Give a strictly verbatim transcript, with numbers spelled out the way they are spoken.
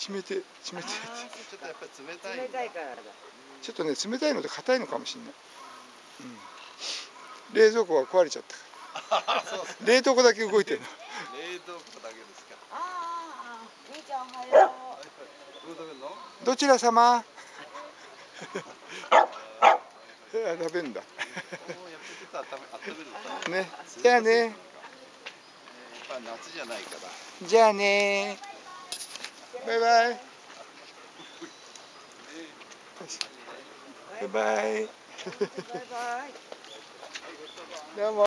締めて締めて。 ちょっとやっぱり冷たい。 冷たいからだ。 ちょっとね冷たいので硬いのかもしれない。うん、冷蔵庫が壊れちゃったから。冷凍庫だけ動いてるの。 冷凍庫だけですか。 ああ、兄ちゃんおはよう。 どちら様？食べるんだ。ね、じゃあね。 やっぱ夏じゃないから。 じゃあね。バイバイ。バイバイ。 バイバイ。 どうも。